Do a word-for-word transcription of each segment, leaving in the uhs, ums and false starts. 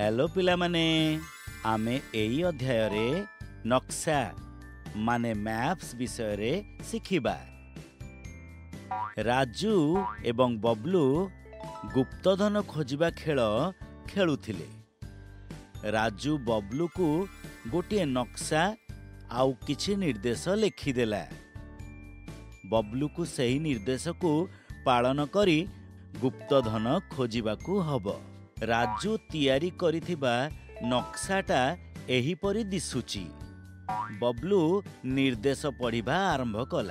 Hello पिला माने आमे एई अध्याय रे नक्शा माने मैप्स विषय रे सिखिबा। राजू एवं बबलू गुप्तधन खोजिबा खेल खेलुथिले। राजू बबलू को गोटे नक्शा आउ किछि निर्देश लिखिदेला। बबलू को सही निर्देश को पालन करी गुप्तधन खोजिबाकू हबो। राजू तैयारी करिथिबा नक्शाटा एहिपरि दिसुची। बबलू निर्देश पढ़िबा आरंभ कला।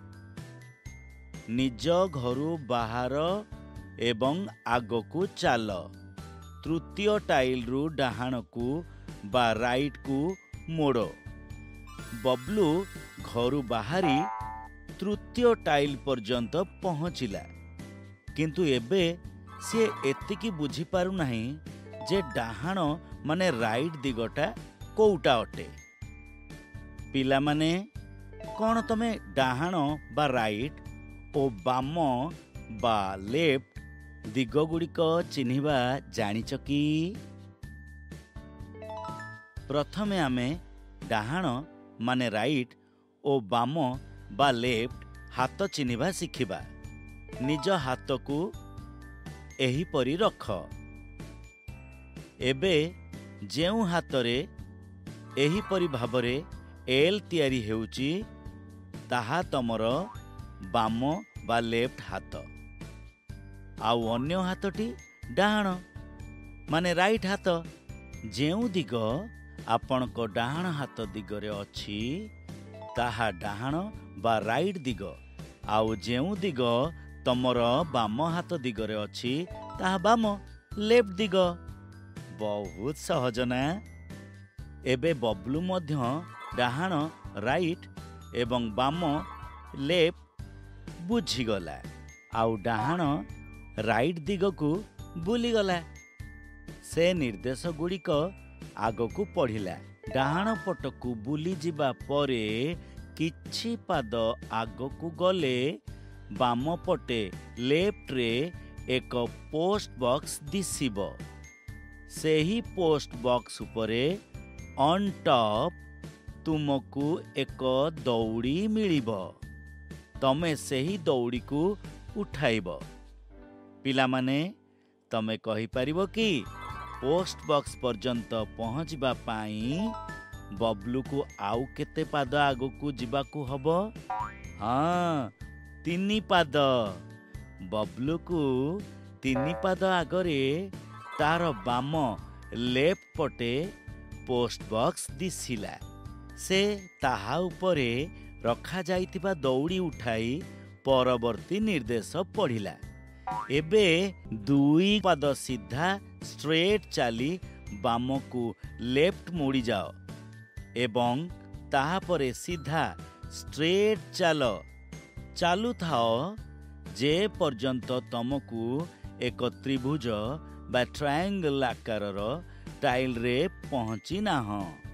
निज घरु बाहर एवं आगकू चाल। तृतीय टाइल रु डाहाण को बा राइट को मोड़। बबलू घरु बाहरी तृतीय टाइल पर्यंत पहुँचिला, किंतु एबे से एतिकी बुझी पारु नाही जे डाहाण माने राइट दिगटा कोउटा अटे। पिला माने कौन तमे डाहाण बा राइट ओ बाम बा लेफ्ट दिग गुड़िक चिन्हिबा जानिच कि? प्रथमे आमे डाहाण माने राइट ओ बाम बा लेफ्ट हाथ चिन्हिबा शिखिबा। निज हाथ को एही परी रख। एबे जेउ हातरे एही परी भाबरे एल तैयारी हेउची ताहा तमर बाम बा लेफ्ट हाथ। आउ अन्य हाथटी डाहाण माने राइट हाथ। जेउ दिग आपण को डाहाण हाथ दिगरे अछि ताहा डाहाण बा राइट दिग। आउ जेउ दिग तमर बाम हाथ दिगरे अछि ताहा बाम लेफ्ट दिग। बहुत सहज ना? एबे बबलू मध्य डाहाण राइट एवं बाम लेफ्ट बुझीगला। आउ डाहाण राइट दिग को बुलीगला। से निर्देश गुड़िक आगकू पढ़िला। डाहाण पटकू बुली जिबा परे किछि पाद आगकू गले बाम पटे लेफ्ट रे एक पोस्ट बॉक्स दिसिबो। सेही पोस्ट बॉक्स उपरे ऑन टॉप तुमको एक दौड़ी मिलिबो। तमे सेही दौड़ी को उठाइबो। पिला माने तमे कहि परिबो कि पोस्ट बॉक्स पर्यंत पहुँचबा पाई बबलू को आउ केते पाद आगकू जिबाकू हबो? हाँ, तीनी पाद। बबलू को तीनी पाद आगरे तार बाम लेफ्ट पटे पोस्ट बॉक्स दिसिला। से ताहा उपरे रखा जाइतिबा दौड़ी उठाई परवर्ती निर्देश पढ़िला। एबे दुई पाद सीधा स्ट्रेट चाली बाम को लेफ्ट मुड़ी जाओ एवं ताहा परे सीधा स्ट्रेट चालो। चालू थाओ जे पर्यंत तमको एक त्रिभुज बा ट्रायंगल आकारर टाइल रे पहुँची नाह।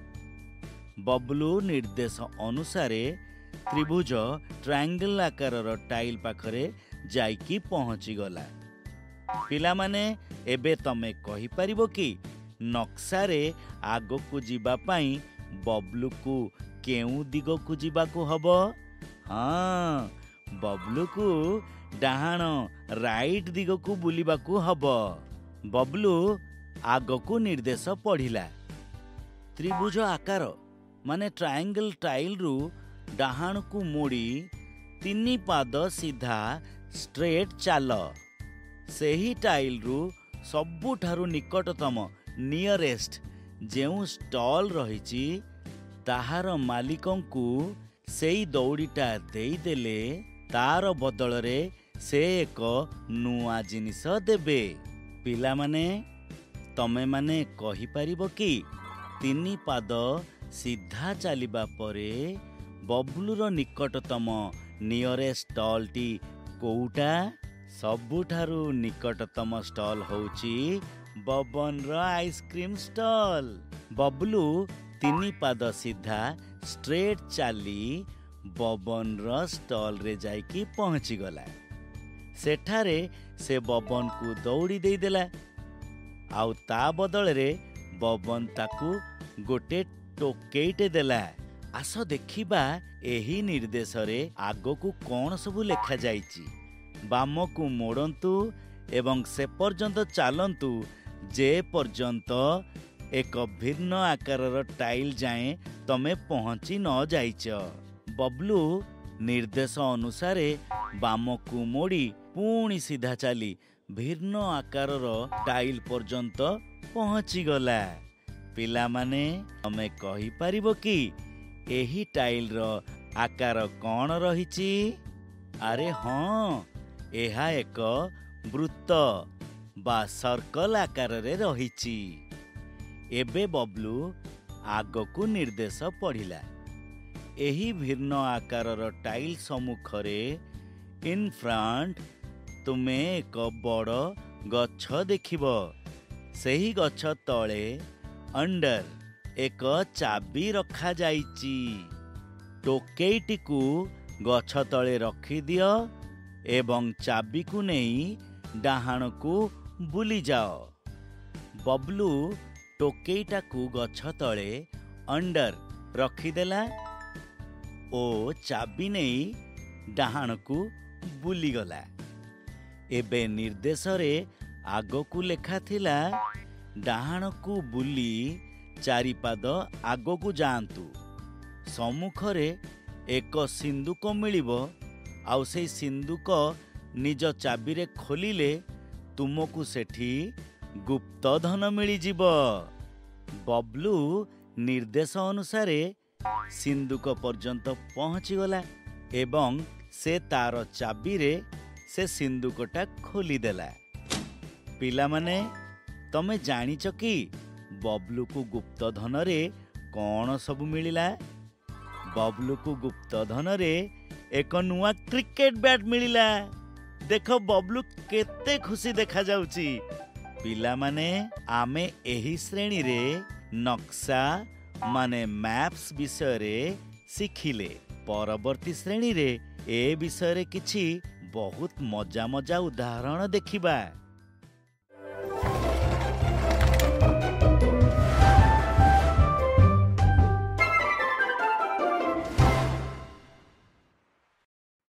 बबलू निर्देश अनुसारे त्रिभुज ट्रायंगल आकारर टाइल पाखरे जाइकी पहुँची गला। पिला माने एबे तमे कहि परिबो कि नक्शा रे आगकू जिबा पाई बबलू को केउ दिग को जिबाकू हबो? हाँ, बबलू को डाहाण राइट दिग को बुलिबाकू हबो। बबलू आगकू निर्देश पढ़िला। त्रिभुज आकार माने ट्रायंगल टाइल रु डाहाण को मोड़ी तीनी पाद सीधा स्ट्रेट चाल। सेही टाइल रु सबुठारु निकटतम नियरेस्ट जेउ स्टॉल रहिची ताहार मालिकंकु सेई दौड़ीटा देई देले तार बदल रे से एक नुआ जिनिस देबे। पिला माने तमे माने कहि परिबो कि तीनी पाद सीधा चलिबा परे बबलूर निकटतम नियरेस्ट स्टॉल टी कोउटा? सबुठारु निकटतम स्टॉल होउची बबन रो आइसक्रीम स्टॉल। बबलू तीनी पाद सीधा स्ट्रेट चाली बबन रो स्टॉल रे जाइकी पहुँची गला। सेठारे से बबन को दौड़ी दे देला। आउ ता बदले बबन ताकू गोटे टोकेईटे देला। आस देखिबा एही निर्देश रे आगकू कौन सबु लेखा जाइछि। बामकू मोड़ंतु एवं से पर्यंत चालंतु जे पर्यंत एक भिन्न आकारर टाइल जाए तमे पहुंची न जाइछ। बबलू निर्देश अनुसारे बामकू मोड़ी पुणी सीधा चली भिन्न आकारर टाइल पर्यंत पहुंची गला। पिला माने तमे कहि परिबो कि एही टाइल रो आकार कौन रहिछि? अरे हाँ, एहा एक वृत्त बा सर्कल आकार रे रहिछि। एबे बबलू आगकू निर्देश पढ़िला। एही भिन्न आकारर टाइल सम्मुखरे इन फ्रंट तुमे एक बड़ गछ देखिब। सेही गछ तले अंडर एक चाबी रखा जाइछि। टोकेईटी को गछ तले रखी दियो एवं चाबी को नहीं डाहाण को बुली जाओ। बबलू टोकेईटा को गछ तले अंडर रखीदेला ओ चाबी नहीं डाहाण को बुली गला। एबे निर्देश रे आगकू लेखा थिला डाहाण को बुली चारिपाद आगकू जाआंतु। सम्मुखरे एक सिंदूक मिलिबो आउ से सिंदूक निज चाबी रे खोलिले तुमको सेठी गुप्त धन मिली जीवो। बबलू निर्देश अनुसारे सिंदूक पर्यंत पहुंची गला एवं से तार चाबी रे से सिंदूकटा खोली देला। पिला माने तमे जानिच कि बबलू को गुप्त धन रे कौन सब मिलिला? बबलू को गुप्त धन रे एक नुआ क्रिकेट बैट मिलिला। देखो बबलू केते खुशी देखा जाउची। पिला माने आमे एही श्रेणी रे नक्शा माने मैप्स विषय रे सिखिले। परवर्ती श्रेणी रे ए विषय रे किछि बहुत मजा मजा उदाहरण देखिबा।